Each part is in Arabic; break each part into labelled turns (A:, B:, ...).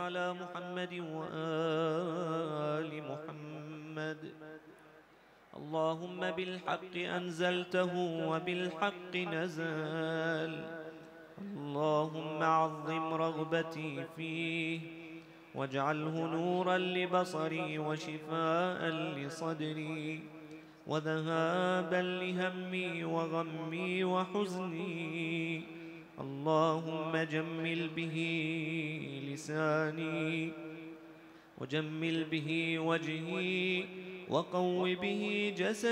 A: على محمد وآل محمد. اللهم بالحق أنزلته وبالحق نزل. اللهم عظم رغبتي فيه واجعله نورا لبصري وشفاء لصدري وذهابا لهمي وغمي وحزني. اللهم جمل به لساني وجمل به وجهي وقو به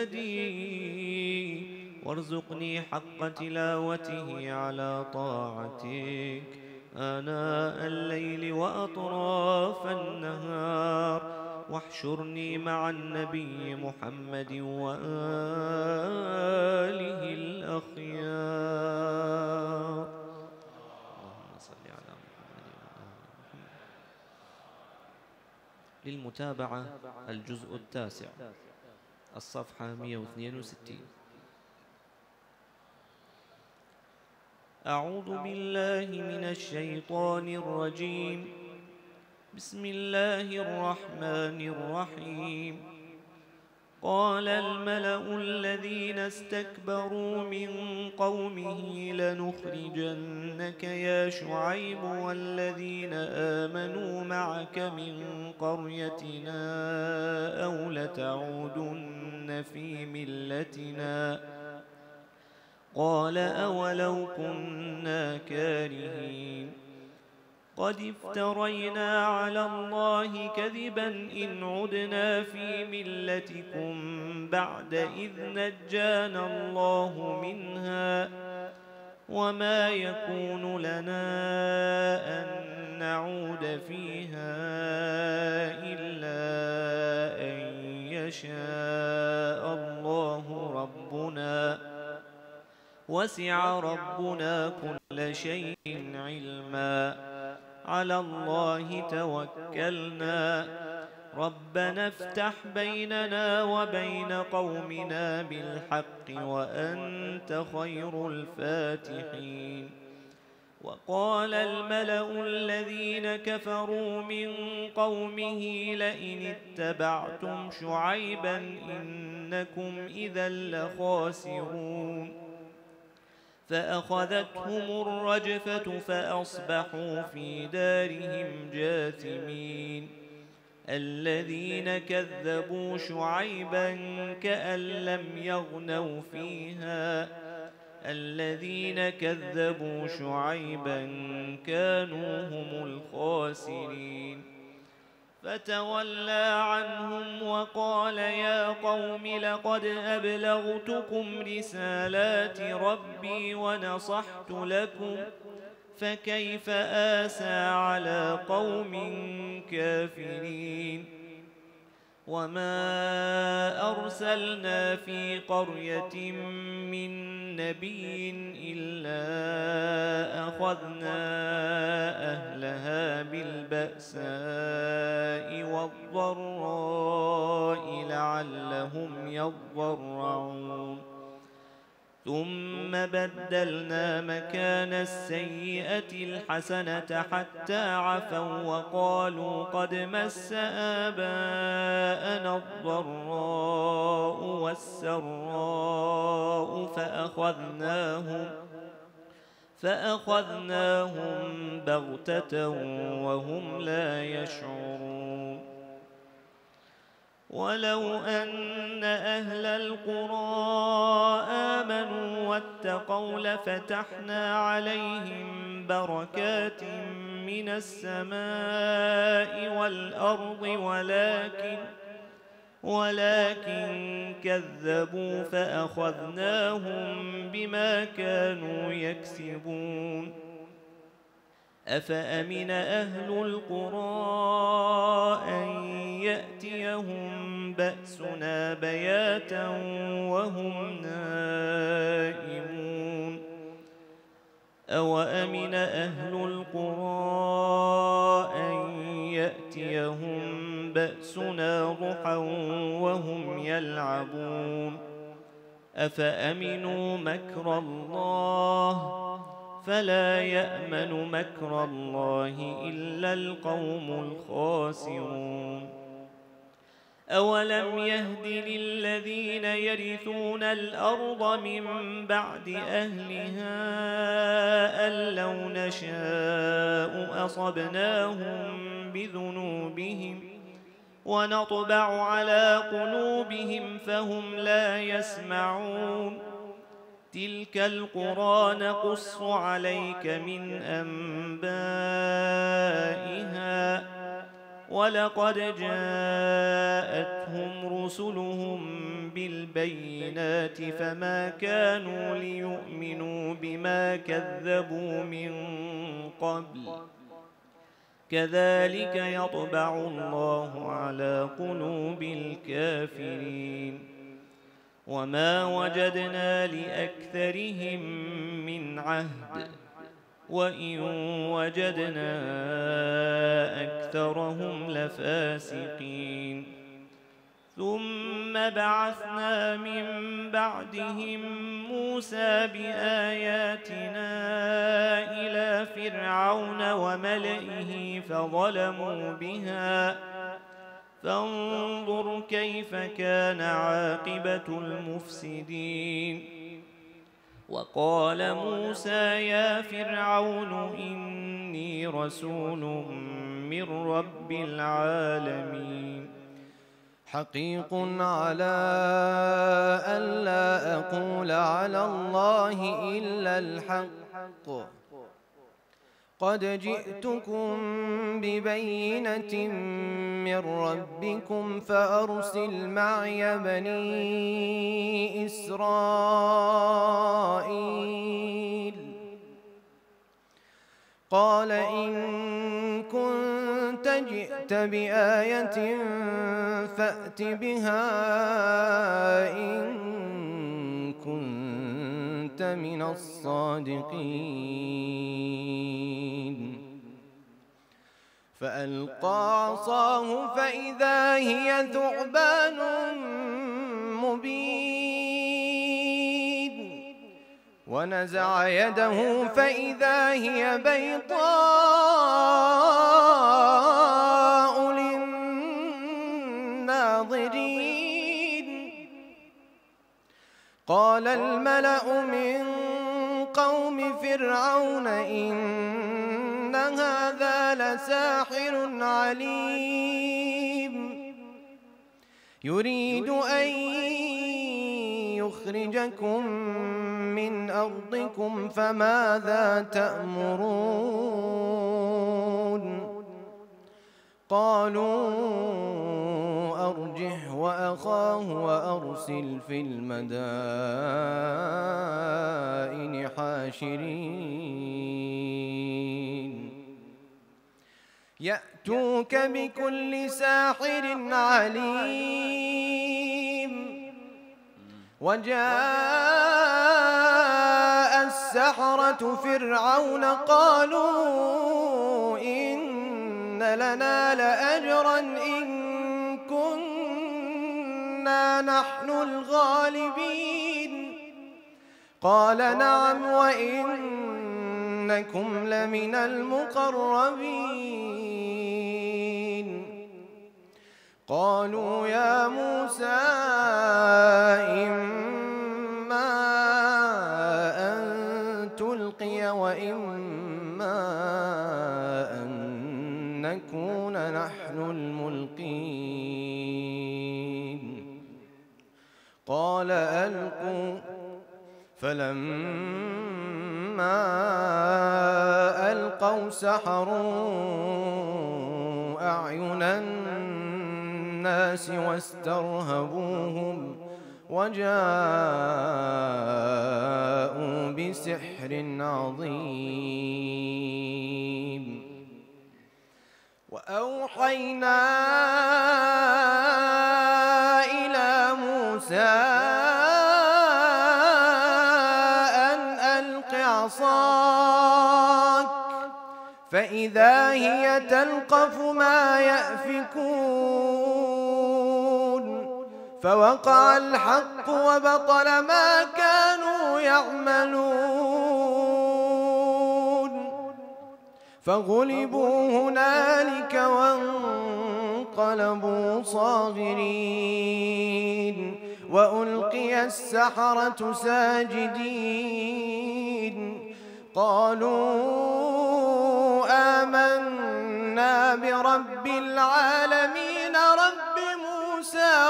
A: جسدي وارزقني حق تلاوته على طاعتك آناء الليل وأطراف النهار، واحشرني مع النبي محمد وآله الأخيار. اللهم صل على محمد وآل محمد. للمتابعة الجزء التاسع الصفحة 162. أعوذ بالله من الشيطان الرجيم. بسم الله الرحمن الرحيم. قال الملأ الذين استكبروا من قومه لنخرجنك يا شعيب والذين آمنوا معك من قريتنا أو لتعودن في ملتنا. قال أولو كنا كارهين. قد افترينا على الله كذبا إن عدنا في ملتكم بعد إذ نجانا الله منها، وما يكون لنا أن نعود فيها إلا أن يشاء الله ربنا، وسع ربنا كل شيء علما. على الله توكلنا. ربنا افتح بيننا وبين قومنا بالحق وأنت خير الفاتحين. وقال الملأ الذين كفروا من قومه لئن اتبعتم شعيبا إنكم إذا لخاسرون. فأخذتهم الرجفة فأصبحوا في دارهم جاثمين. الذين كذبوا شعيبا كأن لم يغنوا فيها. الذين كذبوا شعيبا كانوا هم الخاسرين. فتولى عنهم وقال يا قوم لقد أبلغتكم رسالات ربي ونصحت لكم، فكيف آسى على قوم كافرين. وما أرسلنا في قرية من نبي إلا أخذنا أهلها بالبأساء والضراء لعلهم يضرعون. ثم بدلنا مكان السيئة الحسنة حتى عفوا وقالوا قد مس آباءنا الضراء والسراء فأخذناهم بغتة وهم لا يشعرون. ولو أن أهل القرى آمنوا واتقوا لفتحنا عليهم بركات من السماء والأرض ولكن كذبوا فأخذناهم بما كانوا يكسبون. أفأمن أهل القرى أن يأتيهم بأسنا بياتا وهم نائمون. أوأمن أهل القرى أن يأتيهم بأسنا ضحى وهم يلعبون. أفأمنوا مكر الله فلا يأمن مكر الله إلا القوم الخاسرون. أولم يهد للذين يرثون الأرض من بعد أهلها أن لو نشاء أصبناهم بذنوبهم ونطبع على قلوبهم فهم لا يسمعون. تلك القرى نقص عليك من أنبائها ولقد جاءتهم رسلهم بالبينات فما كانوا ليؤمنوا بما كذبوا من قبل كذلك يطبع الله على قلوب الكافرين. وما وجدنا لأكثرهم من عهد وإن وجدنا أكثرهم لفاسقين. ثم بعثنا من بعدهم موسى بآياتنا إلى فرعون وملئه فظلموا بها فانظر كيف كان عاقبة المفسدين. وقال موسى يا فرعون إني رسول من رب العالمين.
B: حقيق على ألا أقول على الله إلا الحق قد جئتكم ببينة من ربكم فأرسل معي بني إسرائيل. قال إن كنت جئت بآية فأت بها إن كنت من الصادقين. فألقى عصاه فإذا هي ثعبان مبين ونزع يده فإذا هي بيضاء للناظرين. قال الملأ من قوم فرعون إن هذا لساحر عليم يريد أن يخرجكم من أرضكم فماذا تأمرون. قالوا أرجه وأخاه وأرسل في المدائن حاشرين يأتوك بكل ساحر عليم. وجاء السحرة فرعون قالوا إن لنا لأجرا إن كنا نحن الغالبين. قال نعم وإنكم لمن المقربين. قالوا يا موسى إما أن تلقي وإما أن نكون نحن الملقين. قال ألقوا. فلما ألقوا سحروا أعين الناس واسترهبوهم وجاءوا بسحر عظيم. وأوحينا إلى موسى عصاك فإذا هي تلقف ما يأفكون. فوقع الحق وبطل ما كانوا يعملون. فغلبوا هنالك وانقلبوا صاغرين وألقي السحرة ساجدين قالوا آمنا برب العالمين رب موسى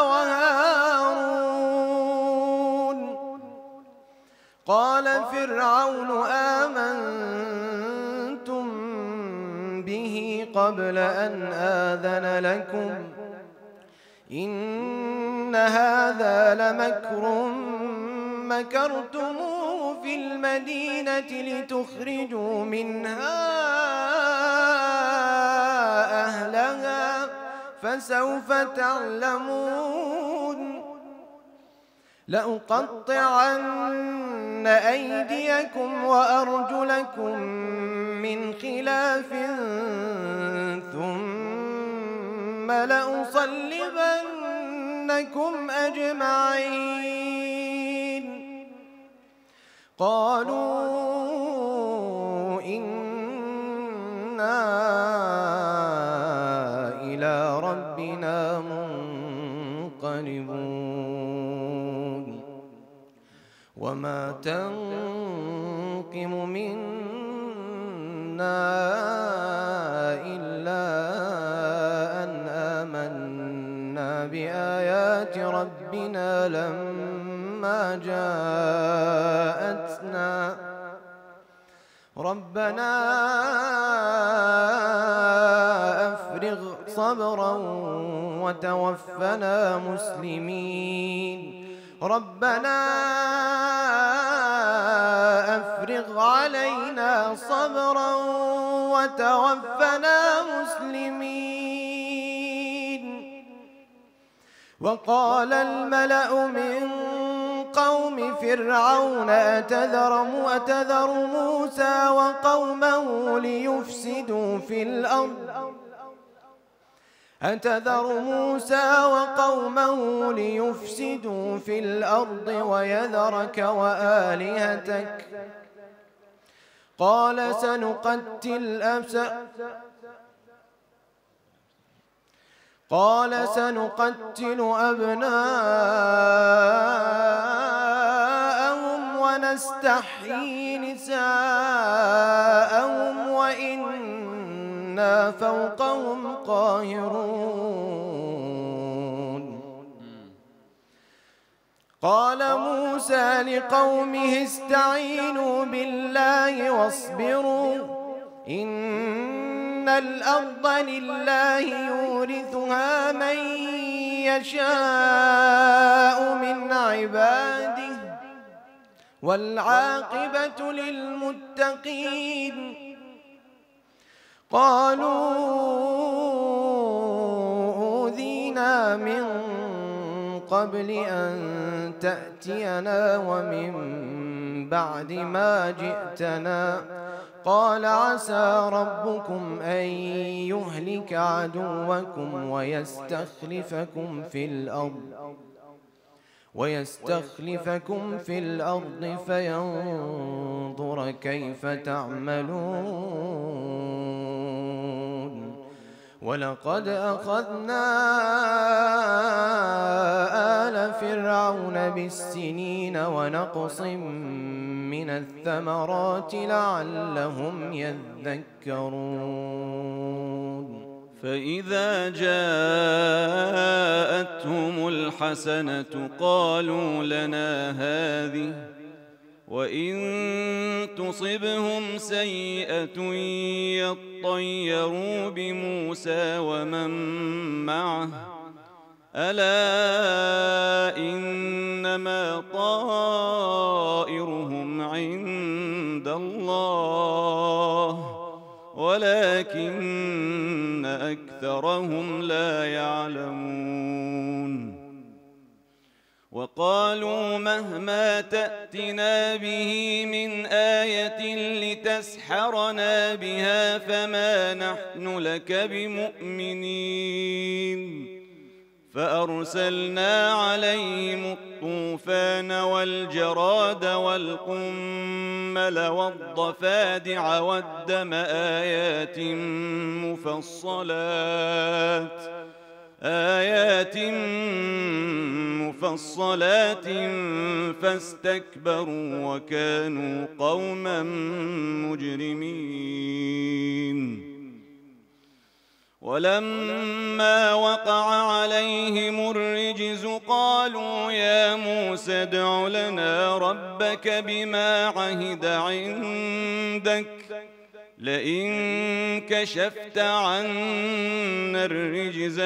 B: وهارون. قال فرعون آمنتم به قبل أن آذن لكم إن هذا لمكر مكرتموه في المدينة لتخرجوا منها أهلها فسوف تعلمون. لأقطعن أيديكم وأرجلكم من خلاف ثم لأصلبنكم أجمعين. قالوا إنا إلى ربنا منقلبون. وما تنقم منا إلا أن آمنا بآيات ربنا لما جاءتنا ربنا أفرغ صبرا وتوفنا مسلمين. ربنا أفرغ علينا صبرا وتوفنا مسلمين. وقال الملأ من قوم فرعون أتذر موسى وقومه ليفسدوا في الأرض ويذرك وآلهتك قال سنقتل أبناءهم ونستحيي نساءهم وإنا فوقهم قاهرون. قال موسى لقومه استعينوا بالله واصبروا إن الأرض لله يورثها من يشاء من عباده والعاقبة للمتقين. قالوا أوذينا من قبل أن تأتينا ومن بعد ما جئتنا قال عسى ربكم أن يهلك عدوكم ويستخلفكم في الأرض فينظر كيف تعملون. ولقد أخذنا آل فرعون بالسنين ونقص من الثمرات لعلهم يذكرون.
C: فإذا جاءتهم الحسنة قالوا لنا هذه وإن تصبهم سيئة يطيروا بموسى ومن معه ألا إنما طائرهم عند الله ولكن أكثرهم لا يعلمون. وقالوا مهما تأتنا به من آية لتسحرنا بها فما نحن لك بمؤمنين. فأرسلنا عليهم الطوفان والجراد والقمل والضفادع والدم آيات مفصلات فاستكبروا وكانوا قوما مجرمين. ولما وقع عليهم الرجز قالوا يا موسى ادع لنا ربك بما عهد عندك لئن كشفت عنا الرجز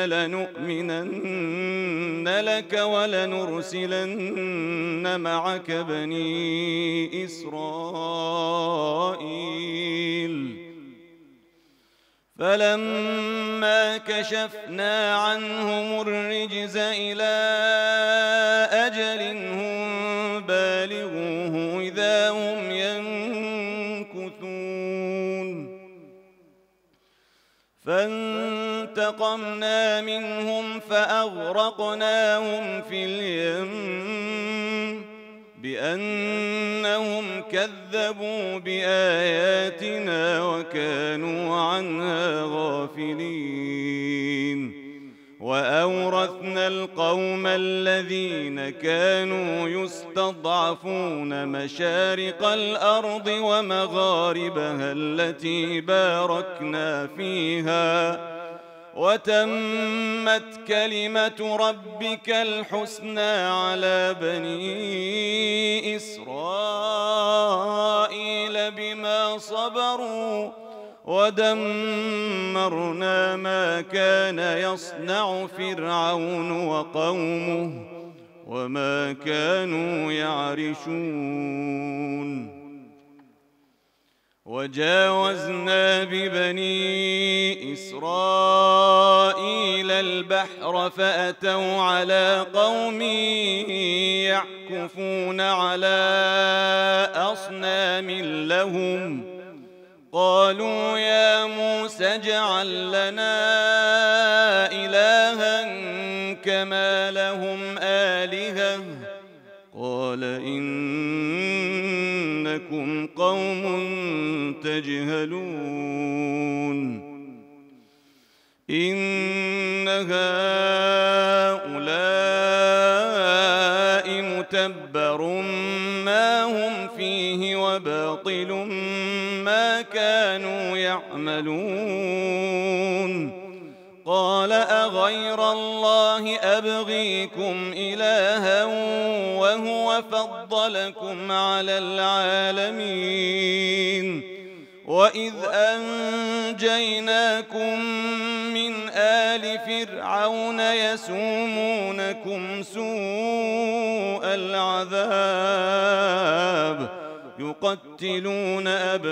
C: لنؤمنن لك ولنرسلن معك بني إسرائيل. فلما كشفنا عنهم الرجز إلى أجل هم بالغوه إذا هم ينكثون. فانتقمنا منهم فأغرقناهم في اليم بأنهم كذبوا بآياتنا وكانوا عنها غافلين. وأورثنا القوم الذين كانوا يستضعفون مشارق الأرض ومغاربها التي باركنا فيها وتمت كلمة ربك الحسنى على بني إسرائيل بما صبروا ودمرنا ما كان يصنع فرعون وقومه وما كانوا يعرشون. وجاوزنا ببني إسرائيل البحر فأتوا على قوم يعكفون على أصنام لهم قالوا يا موسى اجعل لنا إلها كما لهم آلهة قال إنكم قوم تجهلون. إن هؤلاء متبر ما هم فيه وباطل ما كانوا يعملون. قال أغير الله أبغيكم إلها وهو فضلكم على العالمين وإذ أنجيناكم من آل فرعون يسومونكم سوء العذاب يقتلون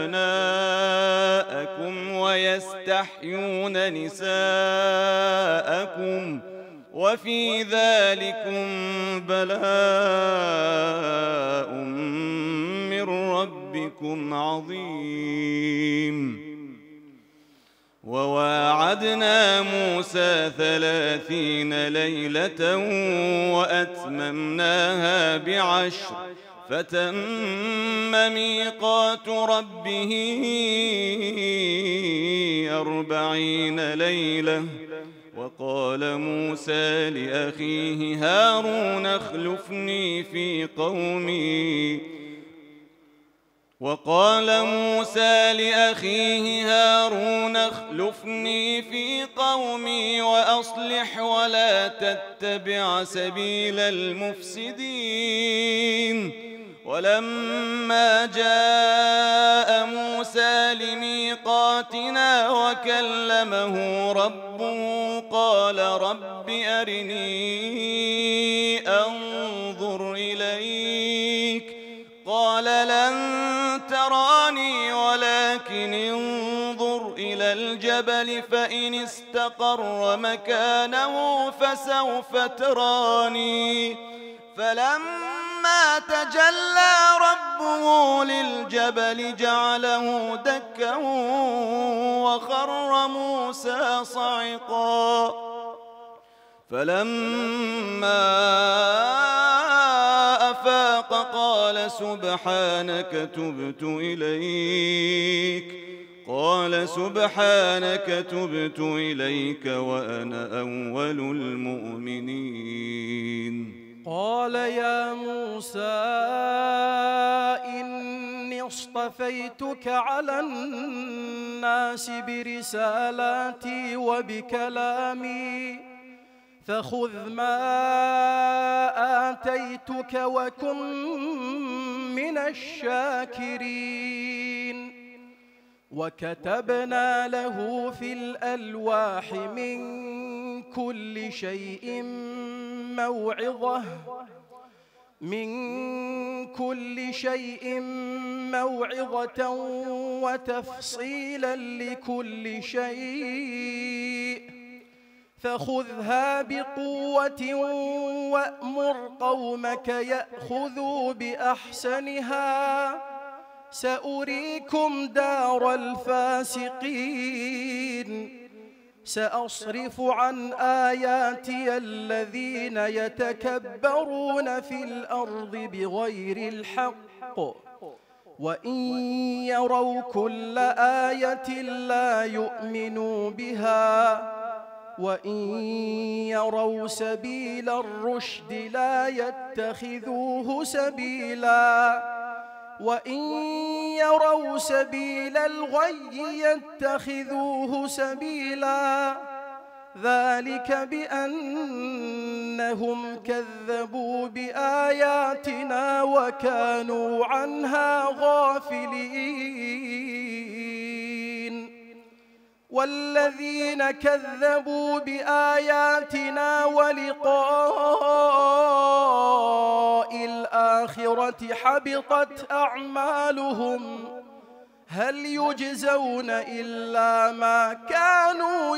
C: أبناءكم ويستحيون نساءكم وفي ذلكم بلاء من ربكم عظيم. وواعدنا موسى 30 ليلة وأتممناها ب10 فتم ميقات ربه 40 ليلة. وقال موسى لأخيه هارون اخلفني في قومي وأصلح ولا تتبع سبيل المفسدين. ولما جاء موسى لميقاتنا وكلمه ربه قال رب أرني أنظر إليك قال لن تراني ولكن انظر إلى الجبل فإن استقر مكانه فسوف تراني. فلما تجلى ربه للجبل جعله دكا وخر موسى صعقا. فلما فاق قال سبحانك تبت إليك وأنا أول المؤمنين.
D: قال يا موسى إني اصطفيتك على الناس برسالاتي وبكلامي فخذ ما آتيتك وكن من الشاكرين. وكتبنا له في الألواح من كل شيء موعظة وتفصيلا لكل شيء فخذها بقوة وأمر قومك يأخذوا بأحسنها سأريكم دار الفاسقين. سأصرف عن آياتي الذين يتكبرون في الأرض بغير الحق وإن يروا كل آية لا يؤمنوا بها وإن يروا سبيل الرشد لا يتخذوه سبيلا وإن يروا سبيل الغي يتخذوه سبيلا ذلك بأنهم كذبوا بآياتنا وكانوا عنها غافلين. والذين كذبوا بآياتنا ولقاء الآخرة حبطت أعمالهم هل يجزون إلا ما كانوا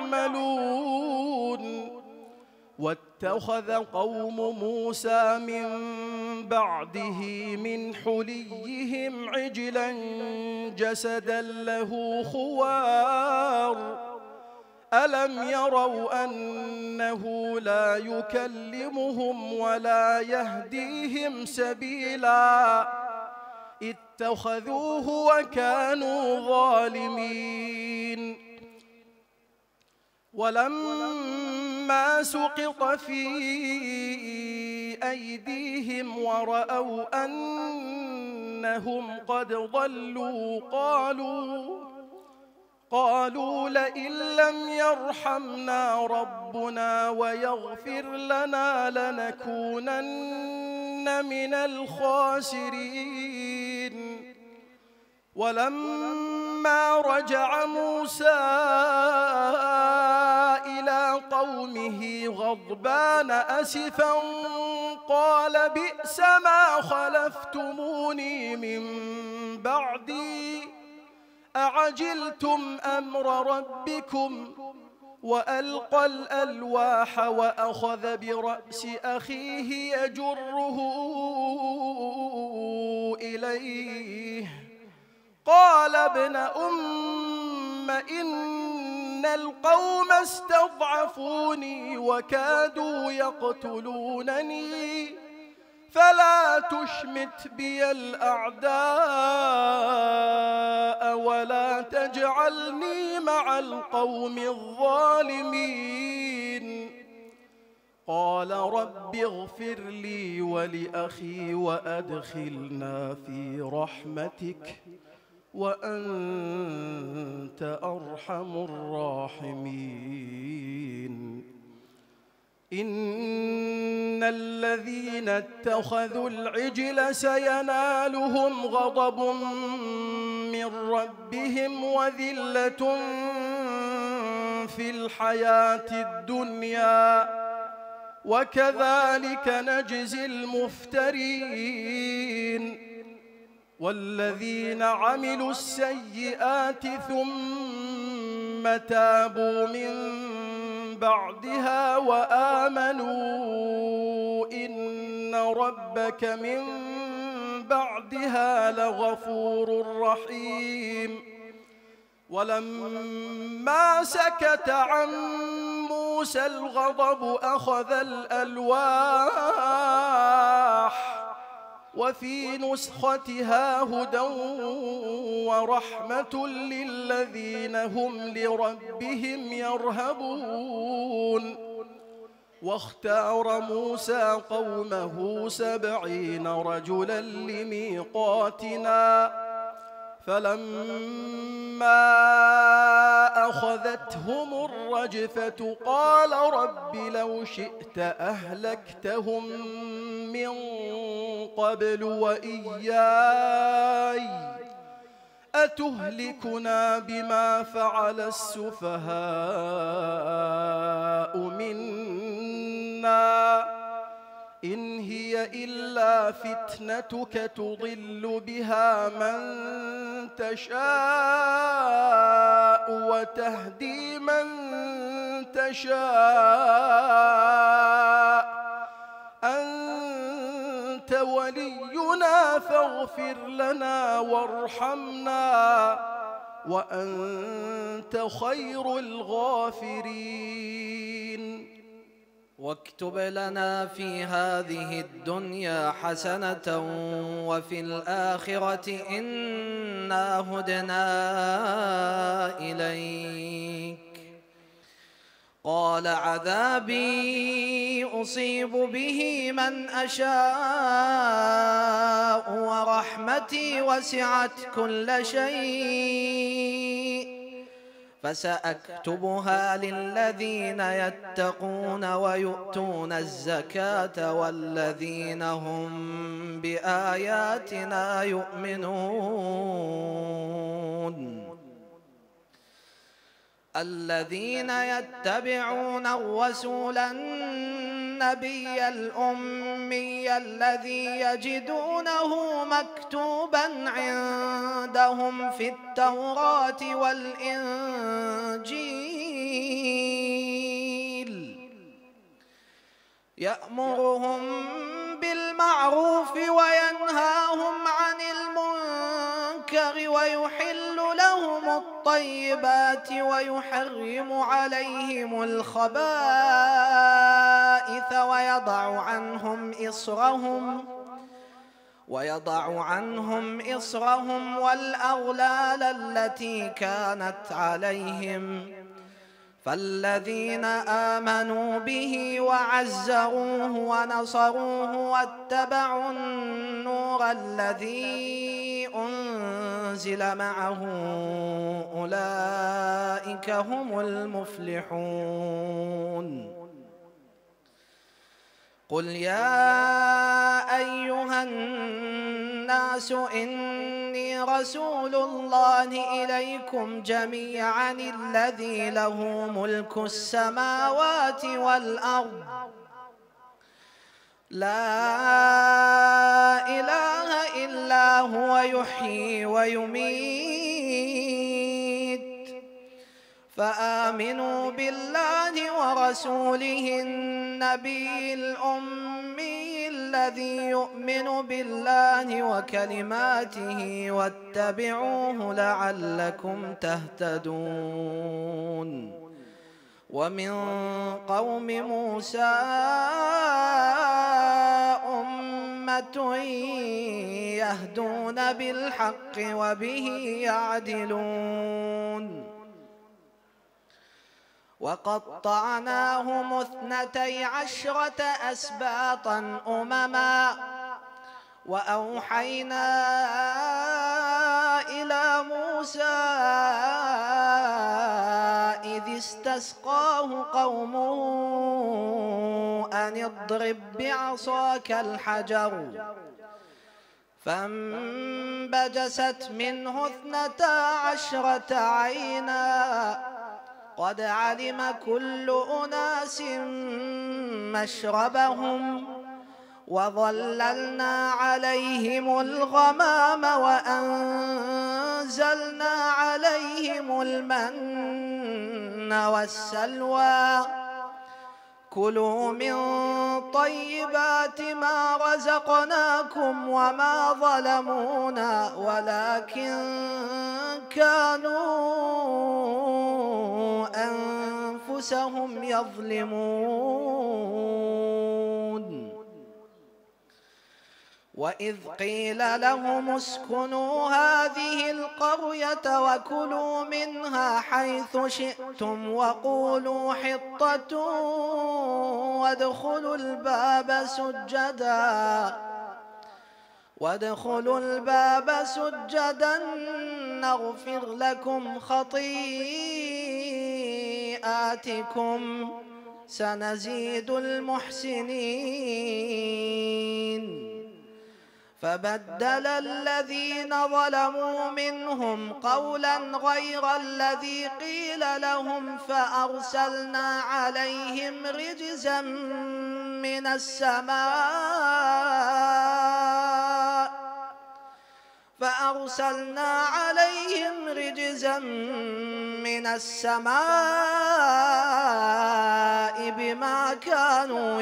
D: يعملون. واتخذ قوم موسى من بعده من حليهم عجلا جسدا له خوار ألم يروا أنه لا يكلمهم ولا يهديهم سبيلا اتخذوه وكانوا ظالمين. ولما سقط في أيديهم ورأوا أنهم قد ضلوا قالوا لئن لم يرحمنا ربنا ويغفر لنا لنكونن من الخاسرين. ولما رجع موسى إلى قومه غضبان أسفا قال بئس ما خلفتموني من بعدي أعجلتم أمر ربكم وألقى الألواح وأخذ برأس أخيه يجره إليه قال ابن أم إن القوم استضعفوني وكادوا يقتلونني فلا تشمت بي الأعداء ولا تجعلني مع القوم الظالمين. قال رب اغفر لي ولأخي وأدخلنا في رحمتك وأنت أرحم الراحمين. إن الذين اتخذوا العجل سينالهم غضب من ربهم وذلة في الحياة الدنيا وكذلك نجزي المفترين. والذين عملوا السيئات ثم تابوا من بعدها وآمنوا إن ربك من بعدها لغفور رحيم. ولما سكت عن موسى الغضب أخذ الألواح وفي نسختها هدى ورحمة للذين هم لربهم يرهبون. واختار موسى قومه 70 رجلا لميقاتنا، فلما أخذتهم الرجفة قال رب لو شئت أهلكتهم من قبل وإياي أتهلكنا بما فعل السفهاء منا إن هي إلا فتنتك تضل بها من تشاء وتهدي من تشاء أنت ولينا فاغفر لنا وارحمنا وأنت خير الغافرين.
B: واكتب لنا في هذه الدنيا حسنة وفي الآخرة إنا هدنا إليك. قال عذابي أصيب به من أشاء ورحمتي وسعت كل شيء فسأكتبها للذين يتقون ويؤتون الزكاة والذين هم بآياتنا يؤمنون. الذين يتبعون الرسول النبي الأمي الذي يجدونه مكتوبا عندهم في التوراة والإنجيل يأمرهم بالمعروف وينهاهم عن المنكر ويحل لهم الطيبات ويحرم عليهم الخبائث ويضع عنهم إصرهم والأغلال التي كانت عليهم. فالذين آمنوا به وعزروه ونصروه واتبعوا النور الذي أنزل معه أولئك هم المفلحون. قل يا أيها الناس إني رسول الله إليكم جميعا الذي له ملك السماوات والأرض لا إله إلا هو يحيي ويميت فآمنوا بالله ورسوله النبي الأمي الذي يؤمن بالله وكلماته واتبعوه لعلكم تهتدون. ومن قوم موسى أمة يهدون بالحق وبه يعدلون. وقطعناهم 12 أسباطا أمما وأوحينا إلى موسى إذ استسقاه قومه أن اضرب بعصاك الحجر فانبجست منه 12 عينا قد علم كل أناس مشربهم وظللنا عليهم الغمام وأنزلنا عليهم المن والسلوى كلوا من طيبات ما رزقناكم وما ظلمونا ولكن كانوا أنفسهم يظلمون. وإذ قيل لهم اسكنوا هذه القرية وكلوا منها حيث شئتم وقولوا وادخلوا الباب سجدا نغفر لكم خطيئاتكم سنزيد المحسنين. فبدل الذين ظلموا منهم قولا غير الذي قيل لهم فأرسلنا عليهم رجزا من السماء بما كانوا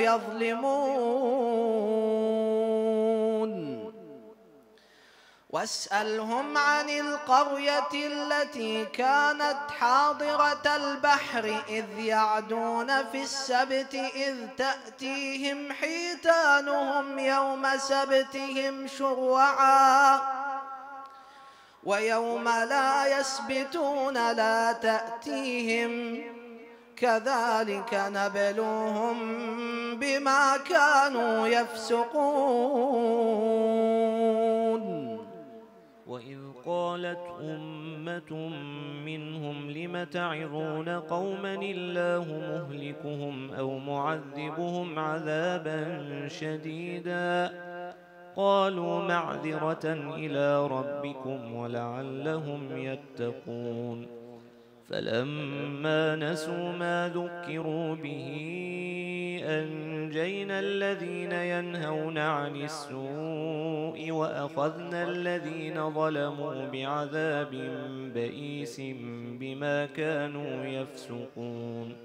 B: يظلمون. واسألهم عن القرية التي كانت حاضرة البحر إذ يعدون في السبت إذ تأتيهم حيتانهم يوم سبتهم شرعا ويوم لا يسبتون لا تأتيهم كذلك نبلوهم بما كانوا يفسقون.
A: وإذ قالت أمة منهم لم تعظون قوما الله مهلكهم أو معذبهم عذابا شديدا قالوا معذرة إلى ربكم ولعلهم يتقون. فلما نسوا ما ذكروا به أنجينا الذين ينهون عن السوء وأخذنا الذين ظلموا بعذاب بئيس بما كانوا يفسقون.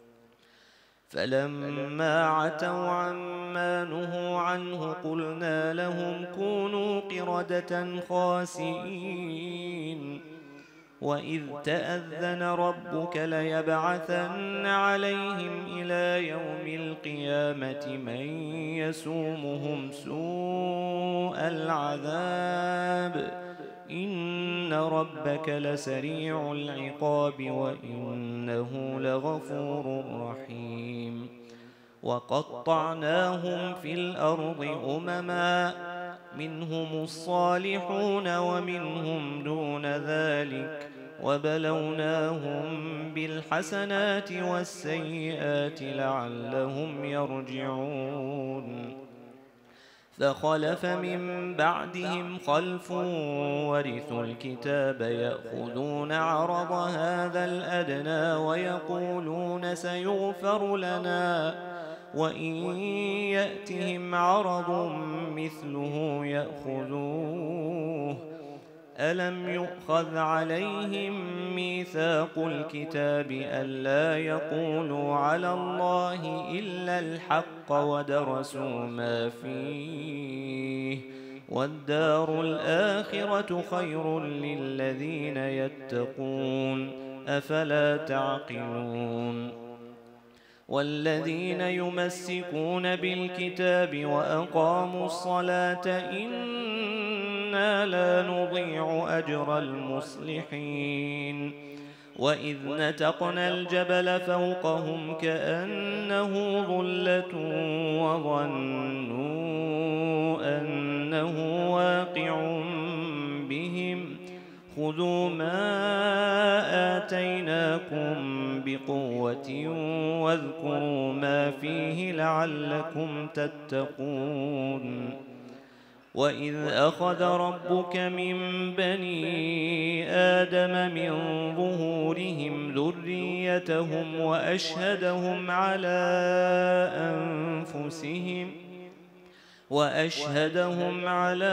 A: فلما عتوا عما نهوا عنه قلنا لهم كونوا قردة خاسئين. وإذ تأذن ربك ليبعثن عليهم إلى يوم القيامة من يسومهم سوء العذاب إن ربك لسريع العقاب وإنه لغفور رحيم. وقطعناهم في الأرض أمما منهم الصالحون ومنهم دون ذلك وبلوناهم بالحسنات والسيئات لعلهم يرجعون. فخلف من بعدهم خلف ورثوا الكتاب يأخذون عرض هذا الأدنى ويقولون سيغفر لنا وإن يأتهم عرض مثله يأخذوه. ألم يؤخذ عليهم ميثاق الكتاب ألا يقولوا على الله إلا الحق ودرسوا ما فيه والدار الآخرة خير للذين يتقون أفلا تعقلون. والذين يمسكون بالكتاب وأقاموا الصلاة إنا لا نضيع أجر المصلحين. وإذ نتقنا الجبل فوقهم كأنه ظلة وظنوا أنه واقع بهم خذوا ما آتيناكم بقوة واذكروا ما فيه لعلكم تتقون. وإذ أخذ ربك من بني آدم من ظهورهم ذريتهم وأشهدهم على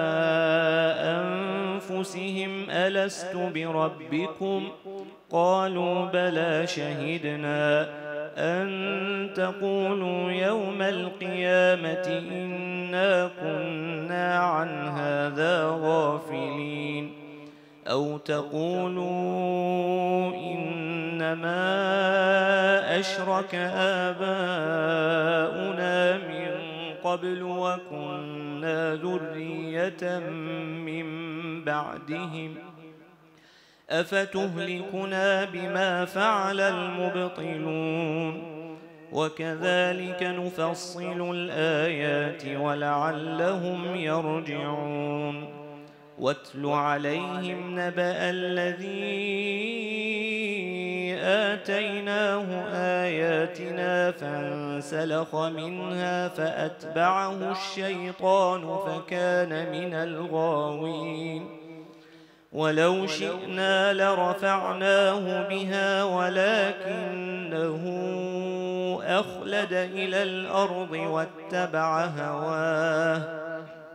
A: أنفسهم ألست بربكم قالوا بلى شهدنا أن تقولوا يوم القيامة إنا كنا عن هذا غافلين أو تقولوا إنما أشرك آباؤنا من قبل وكنا ذرية من بعدهم أفتهلكنا بما فعل المبطلون وكذلك نفصل الآيات ولعلهم يرجعون واتل عليهم نبأ الذي آتيناه آياتنا فانسلخ منها فأتبعه الشيطان فكان من الغاوين ولو شئنا لرفعناه بها ولكنه أخلد إلى الأرض واتبع هواه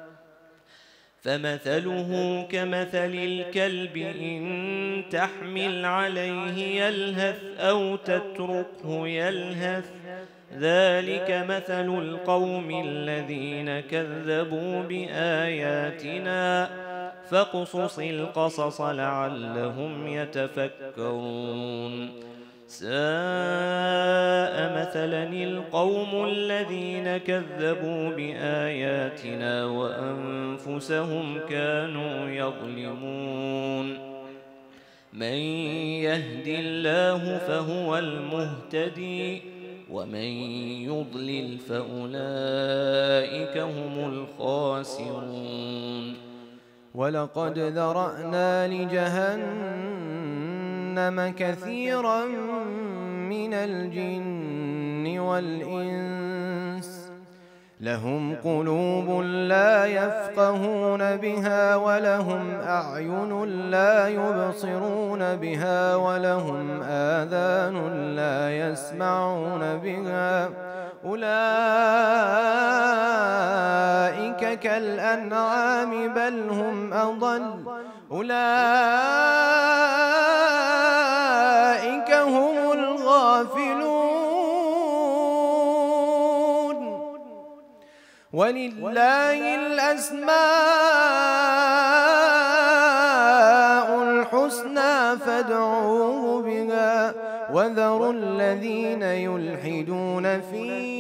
A: فمثله كمثل الكلب إن تحمل عليه يلهث أو تتركه يلهث ذلك مثل القوم الذين كذبوا بآياتنا فاقصص القصص لعلهم يتفكرون ساء مثلا القوم الذين كذبوا بآياتنا وأنفسهم كانوا يظلمون من يهد الله فهو المهتدي ومن يضلل فأولئك هم الخاسرون
B: ولقد ذرأنا لجهنم كثيرا من الجن والإنس لهم قلوب لا يفقهون بها ولهم أعين لا يبصرون بها ولهم آذان لا يسمعون بها أولئك كالأنعام بل هم أضل أولئك هم الغافلون ولله الأسماء الحسنى فادعوه بها وذروا الذين يلحدون في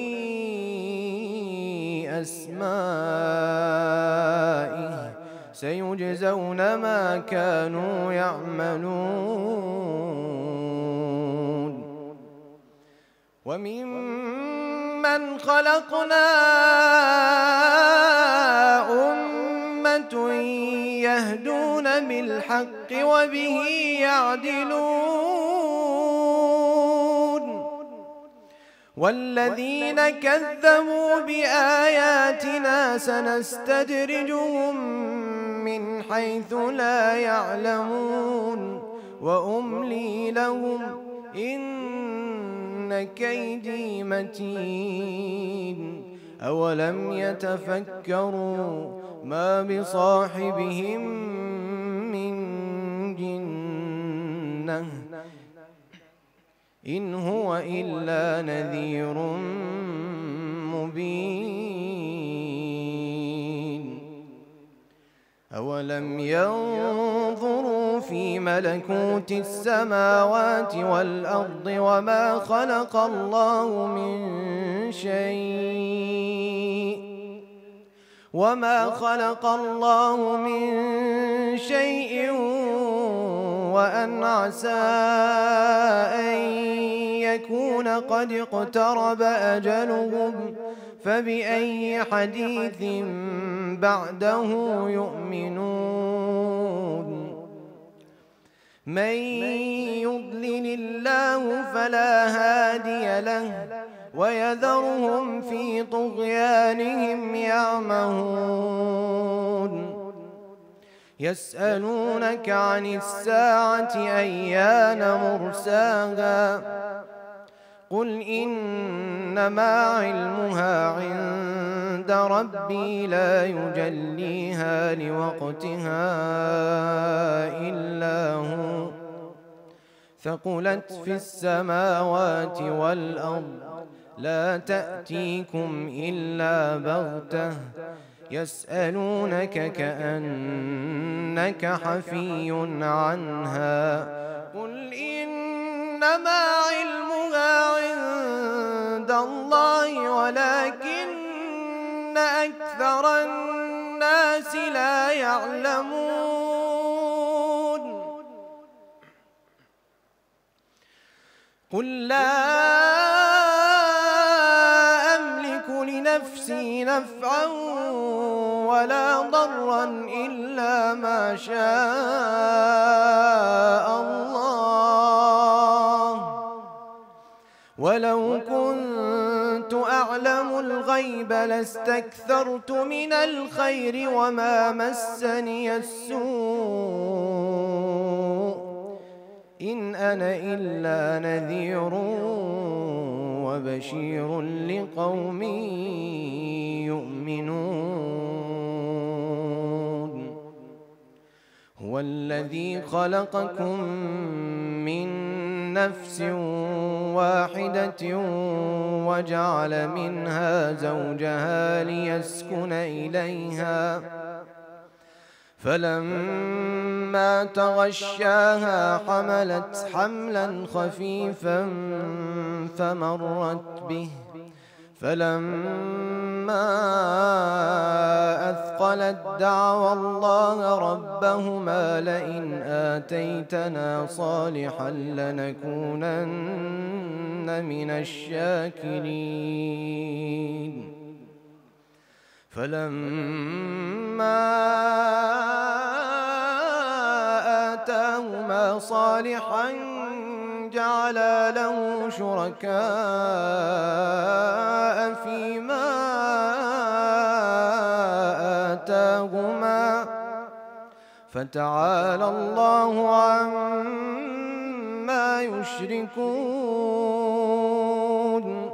B: أسمائه سيجزون ما كانوا يعملون وممن خلقنا أمة يهدون بالحق وبه يعدلون والذين كذبوا بآياتنا سنستدرجهم من حيث لا يعلمون وأملي لهم إن كيدي متين أولم يتفكروا ما بصاحبهم من جنة إن هو إلا نذير مبين أولم ينظروا في ملكوت السماوات والأرض وما خلق الله من شيء وأن عسى أن يكون قد اقترب أجلهم فبأي حديث بعده يؤمنون من يضلل الله فلا هادي له ويذرهم في طغيانهم يعمهون يسألونك عن الساعة أيان مرساها قل إنما علمها عند ربي لا يجليها لوقتها إلا هو ثقلت في السماوات والأرض لا تأتيكم إلا بغتة يسألونك كأنك حفي عنها قل إنما علمها عند الله ولكن أكثر الناس لا يعلمون قل لا أملك لنفسي نفعا ولا ضرا إلا ما شاء الله ولو كنت أعلم الغيب لاستكثرت من الخير وما مسني السوء إن أنا إلا نذير وبشير لقوم يؤمنون هو الذي خلقكم من نفس واحدة وجعل منها زوجها ليسكن إليها فلما تغشاها حملت حملا خفيفا فمرت به فلما أثقلت دعوا الله ربهما لئن آتيتنا صالحا لنكونن من الشاكرين فلما آتاهما صالحا جعلا له شركاء فيما آتاهما فتعالى الله عما يشركون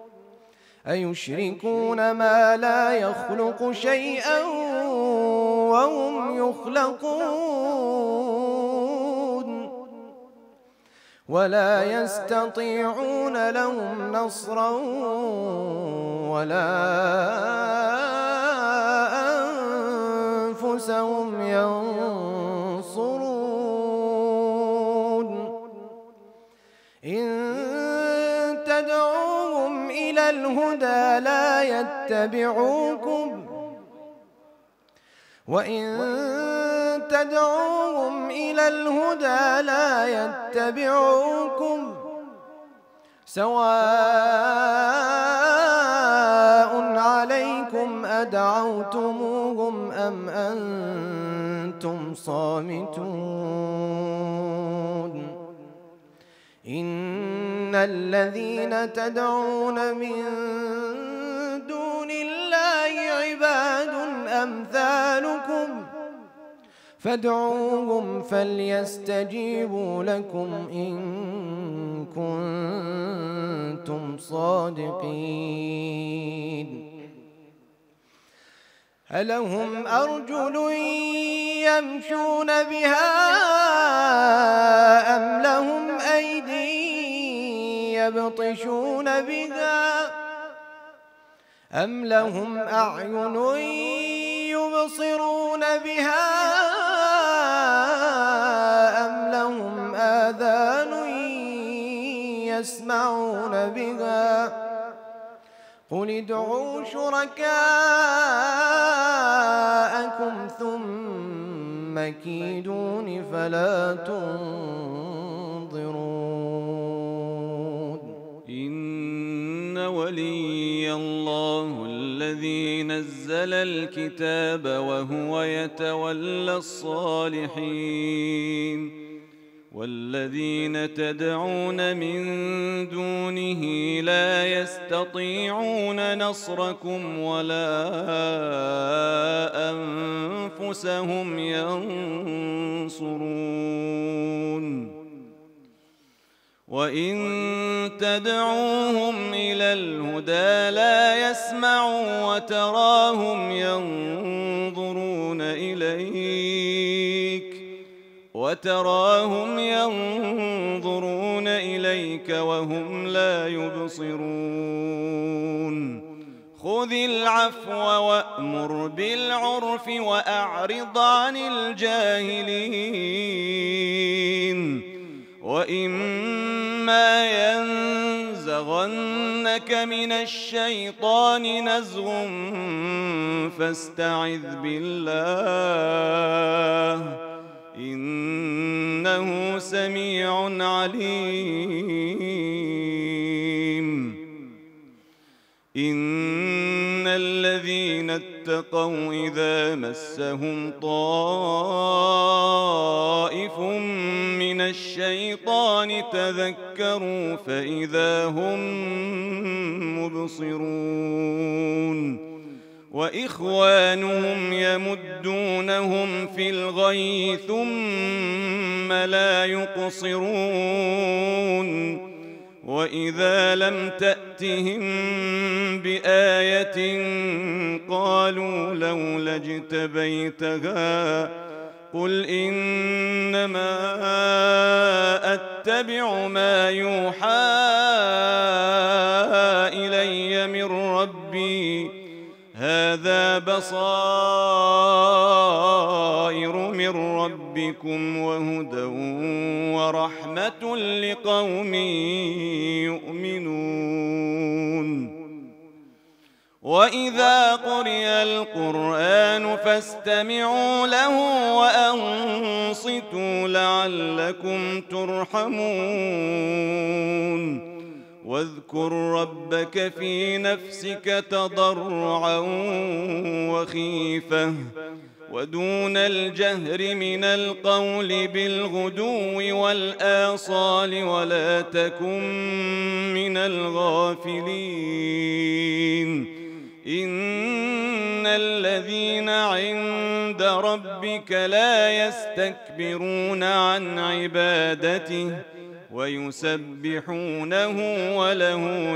B: أيشركون ما لا يخلق شيئا وهم يخلقون ولا يستطيعون لهم نصرا ولا أنفسهم ينصرون إن تدعوهم إلى الهدى لا يتبعوكم وإن تدعوهم إلى الهدى لا يتبعوكم سواء عليكم أدعوتموهم أم أنتم صامتون إن الذين تدعون من دون الله عباد أمثالكم فادعوهم فليستجيبوا لكم إن كنتم صادقين ألهم أرجل يمشون بها أم لهم أيدي يبطشون بها أم لهم أعين يبصرون بها أم لهم آذان يسمعون بها قل ادعوا شركاءكم ثم كيدون فلا تنظرون
C: إن ولي الله الذي نزل الكتاب وهو يتولى الصالحين والذين تدعون من دونه لا يستطيعون نصركم ولا أنفسهم ينصرون وإن تدعوهم إلى الهدى لا يسمعوا وتراهم ينظرون إليك وهم لا يبصرون خذ العفو وأمر بالعرف وأعرض عن الجاهلين وإما ينزغنك ينزغنك من الشيطان نزغ فاستعذ بالله إنه سميع عليم. إن الذين اتقوا إذا مسهم طائف من الشيطان تذكروا فإذا هم مبصرون وإخوانهم يمدونهم في الغي ثم لا يقصرون وإذا لم تأتهم بآية قالوا لولا اجتبيتها قل إنما أتبع ما يوحى إلي من ربي هذا بصائر من ربكم وهدى ورحمة لقوم يؤمنون. وإذا قرئ القرآن فاستمعوا له وأنصتوا لعلكم ترحمون. واذكر ربك في نفسك تضرعا وخيفة ودون الجهر من القول بالغدو والآصال ولا تكن من الغافلين. إن الذين عند ربك لا يستكبرون عن عبادته ويسبحونه وله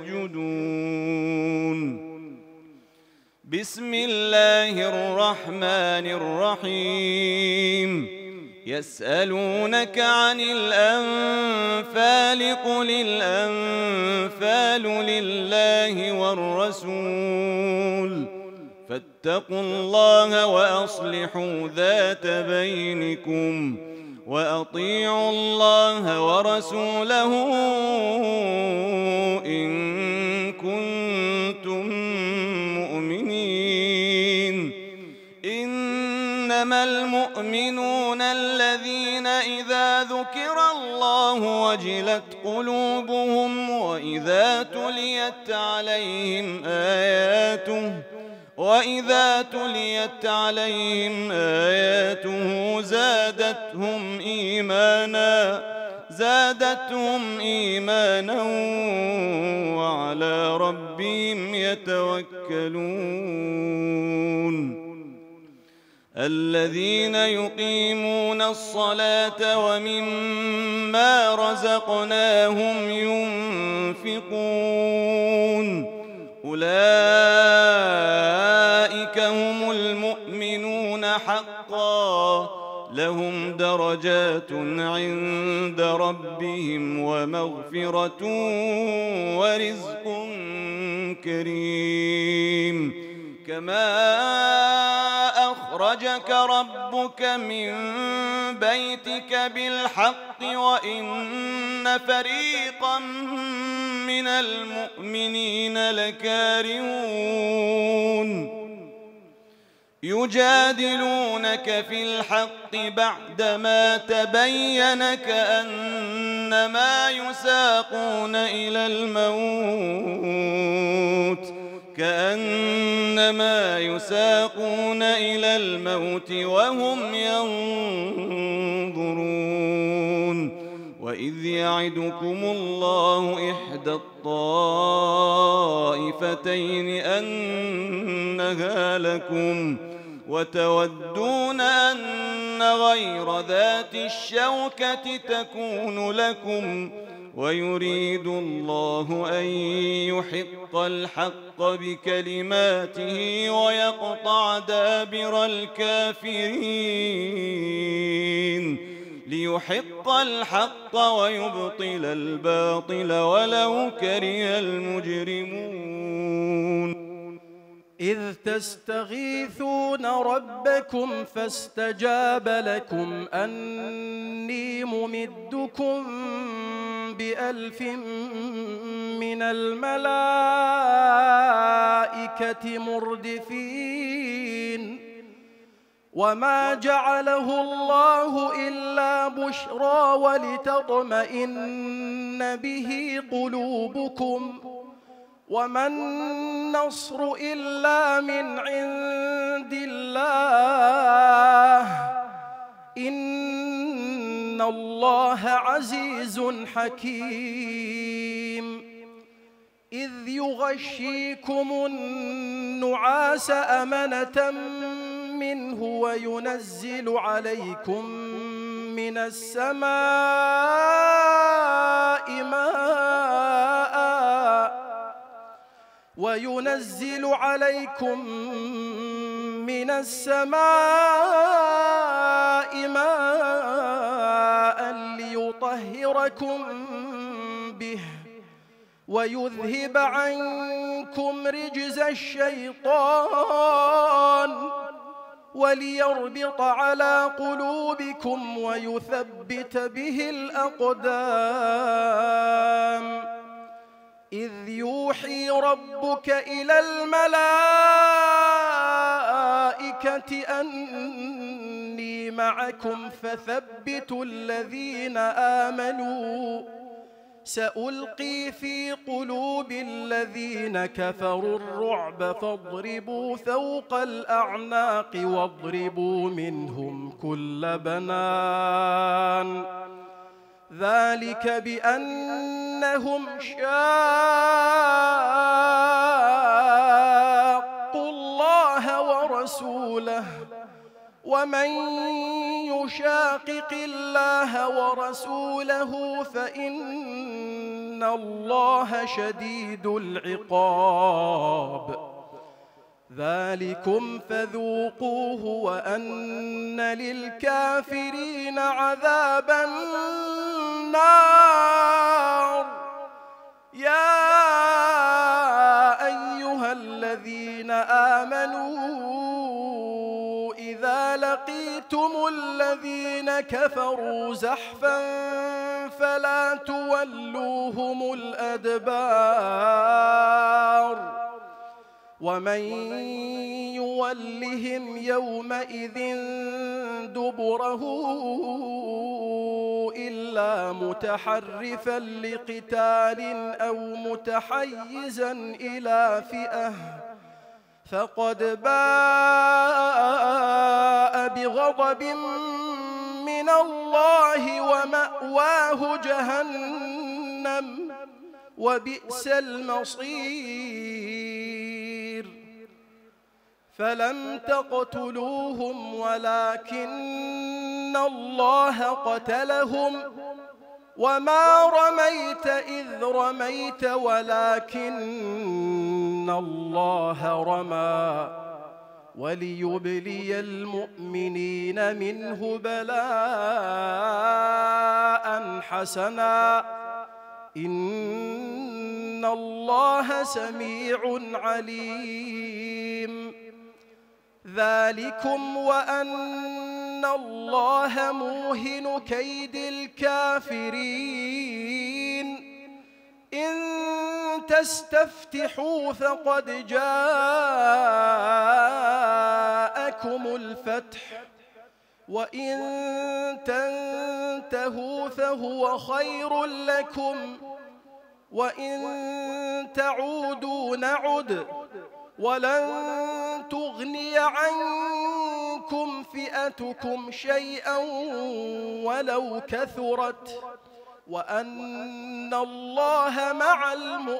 C: يسجدون. بسم الله الرحمن الرحيم. يسألونك عن الأنفال قل الأنفال لله والرسول فاتقوا الله وأصلحوا ذات بينكم وأطيعوا الله ورسوله إن كنتم مؤمنين. إنما المؤمنون الذين إذا ذكر الله وجلت قلوبهم وإذا تليت عليهم آياته زادتهم إيمانا وعلى ربهم يتوكلون. الذين يقيمون الصلاة ومما رزقناهم ينفقون أولئك هم المؤمنون حقا لهم درجات عند ربهم ومغفرة ورزق كريم. كما أخرجك ربك من بيتك بالحق وإن فريقا من المؤمنين لكارهون يجادلونك في الحق بعدما تبين كأنما يساقون إلى الموت وهم ينظرون. وإذ يعدكم الله إحدى الطائفتين أنها لكم وتودون أن غير ذات الشوكة تكون لكم ويريد الله أن يحق الحق بكلماته ويقطع دابر الكافرين ليحق الحق ويبطل الباطل ولو كره المجرمون.
D: إذ تستغيثون ربكم فاستجاب لكم أني ممدكم ب1000 من الملائكة مردفين وما جعله الله إلا بشرى ولتطمئن به قلوبكم وما النصر إلا من عند الله إن الله عزيز حكيم إذ يغشيكم النعاس أمنة منه وينزل عليكم من السماء ماء ليطهركم به ويذهب عنكم رجز الشيطان وليربط على قلوبكم ويثبت به الأقدام إذ يوحي ربك إلى الملائكة أني معكم فثبتوا الذين آمنوا سألقي في قلوب الذين كفروا الرعب فاضربوا فوق الأعناق واضربوا منهم كل بنان ذلك بأنهم شاقوا الله ورسوله ومن يشاقق الله ورسوله فإن الله شديد العقاب ذلكم فذوقوه وأن للكافرين عذاب النار يا أيها الذين آمنوا إذا لقيتم الذين كفروا زحفا فلا تولوهم الأدبار ومن يولهم يومئذ دبره إلا متحرفا لقتال أو متحيزا إلى فئة فقد باء بغضب من الله ومأواه جهنم وبئس المصير فلم تقتلوهم ولكن الله قتلهم وما رميت إذ رميت ولكن الله رمى وليبلي المؤمنين منه بلاء حسنا إن الله سميع عليم ذلكم وأن الله موهن كيد الكافرين إن تستفتحوا فقد جاءكم الفتح وإن تنتهوا فهو خير لكم وإن تعودوا نعد ولن تغني عنكم فئتكم شيئا ولو كثرت وأن الله مع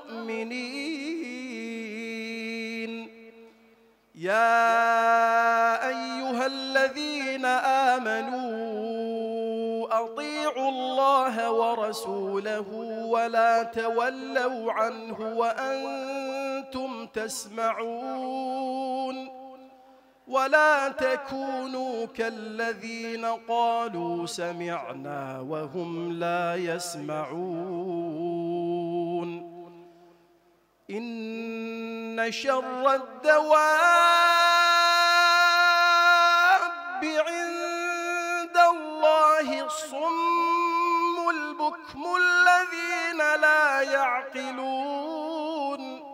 D: المؤمنين يا أيها الذين آمنوا أطيعوا الله ورسوله ولا تولوا عنه وأنتم تسمعون ولا تكونوا كالذين قالوا سمعنا وهم لا يسمعون إن شر الدواب عند الله الصم البكم البكم الذين لا يعقلون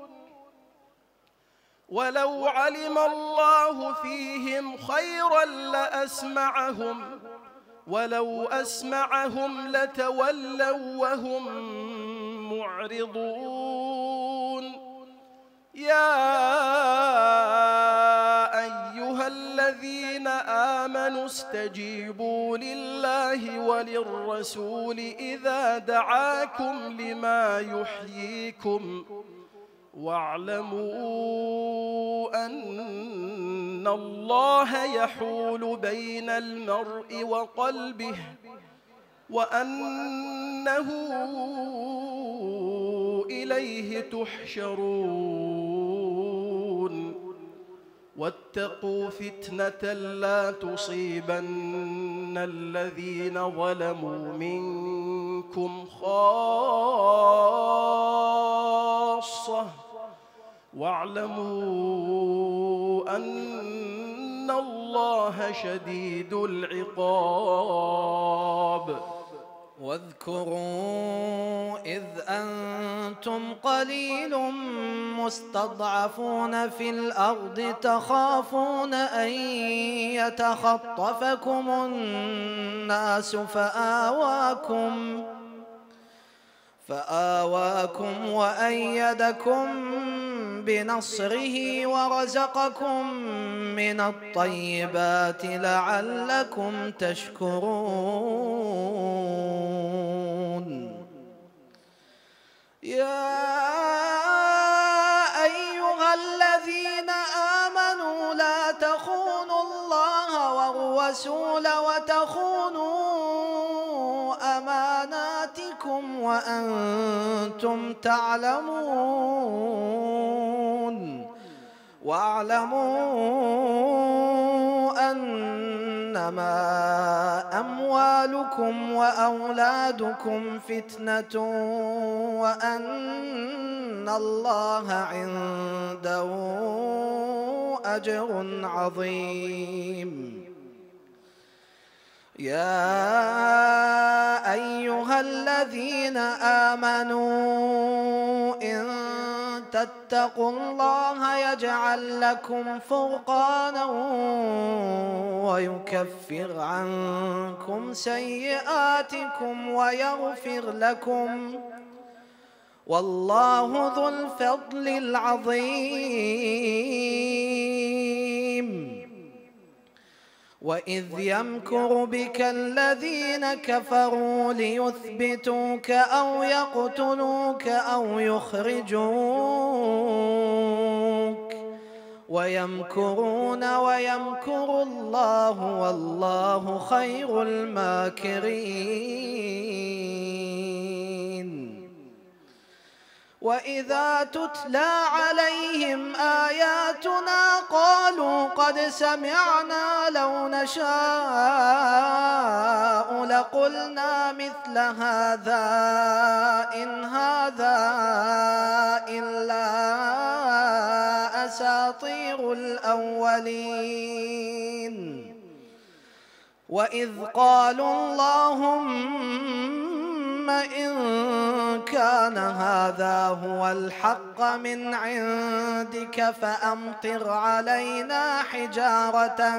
D: ولو علم الله فيهم خيرا لأسمعهم ولو أسمعهم لتولوا وهم معرضون يا أيها الذين آمنوا استجيبوا لله وللرسول إذا دعاكم لما يحييكم واعلموا أن الله يحول بين المرء وقلبه وأنه إليه تحشرون واتقوا فتنة لا تصيبن الذين ظلموا منكم خاصة واعلموا أن الله شديد العقاب
B: واذكروا إذ أنتم قليل مستضعفون في الأرض تخافون أن يتخطفكم الناس فآواكم وأيدكم بنصره ورزقكم من الطيبات لعلكم تشكرون يا أيها الذين آمنوا لا تخونوا الله والرسول وتخونوا أماناتكم وأنتم تعلمون واعلموا أنما أموالكم وأولادكم فتنة وأن الله عنده أجر عظيم يا أيها الذين آمنوا إن تتقوا الله يجعل لكم فرقانا ويكفر عنكم سيئاتكم ويغفر لكم والله ذو الفضل العظيم وإذ يمكر بك الذين كفروا ليثبتوك أو يقتلوك أو يخرجوك ويمكرون ويمكر الله والله خير الماكرين وإذا تتلى عليهم آياتنا قالوا قد سمعنا لو نشاء لقلنا مثل هذا إن هذا إلا أساطير الأولين وإذ قالوا اللهم إن كان هذا هو الحق من عندك فأمطر علينا حجارة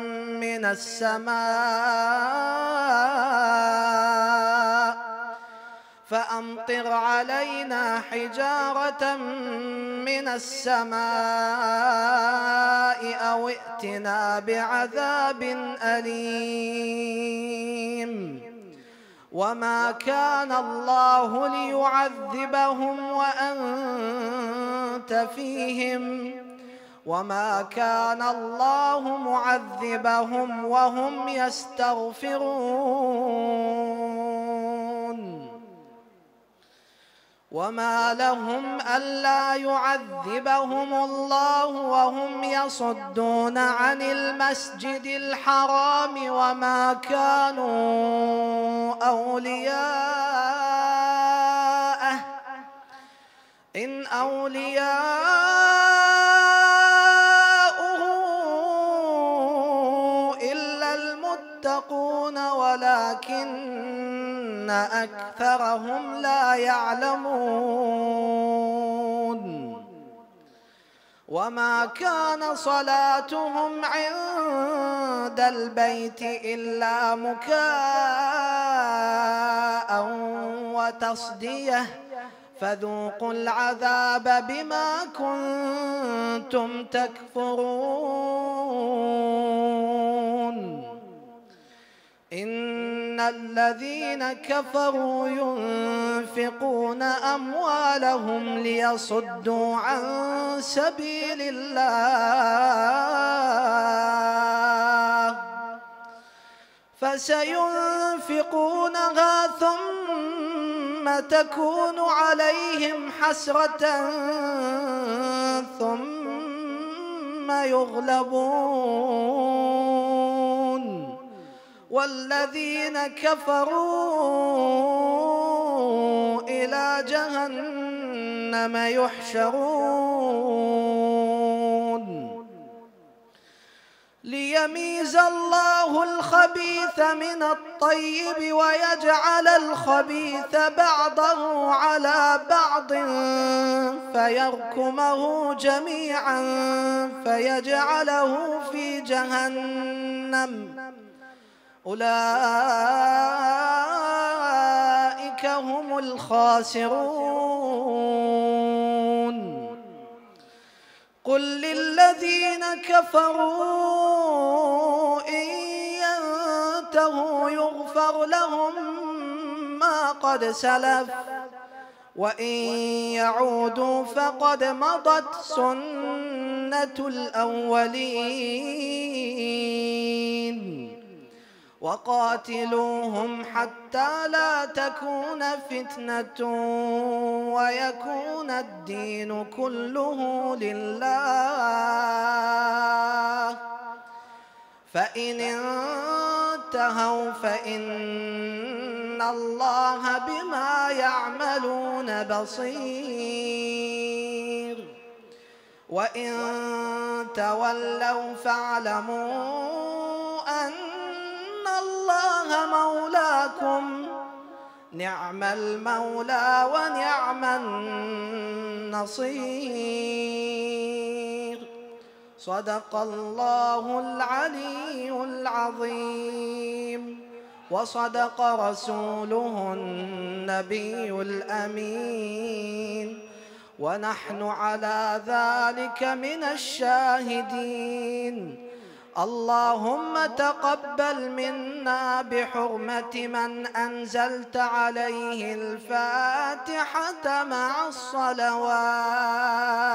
B: من السماء أو ائتنا بعذاب أليم وما كان الله ليعذبهم وأنت فيهم وما كان الله معذبهم وهم يستغفرون وما لهم ألا يعذبهم الله وهم يصدون عن المسجد الحرام وما كانوا أولياءه إن أولياؤه إلا المتقون ولكن أكثرهم لا يعلمون وما كان صلاتهم عند البيت إلا مكاء وتصدية فذوقوا العذاب بما كنتم تكفرون إن الذين كفروا ينفقون أموالهم ليصدوا عن سبيل الله فسينفقونها ثم تكون عليهم حسرة ثم يغلبون والذين كفروا إلى جهنم يحشرون ليميز الله الخبيث من الطيب ويجعل الخبيث بعضه على بعض فيركمه جميعا فيجعله في جهنم أولئك هم الخاسرون قل للذين كفروا إن ينتهوا يغفر لهم ما قد سلف وإن يعودوا فقد مضت سنة الأولين وقاتلوهم حتى لا تكون فتنة ويكون الدين كله لله فإن انتهوا فإن الله بما يعملون بصير وإن تولوا فاعلموا أن الله مولاكم نعم المولى ونعم النصير صدق الله العلي العظيم وصدق رسوله النبي الأمين ونحن على ذلك من الشاهدين اللهم تقبل منا بحرمة من أنزلت عليه الفاتحة مع الصلوات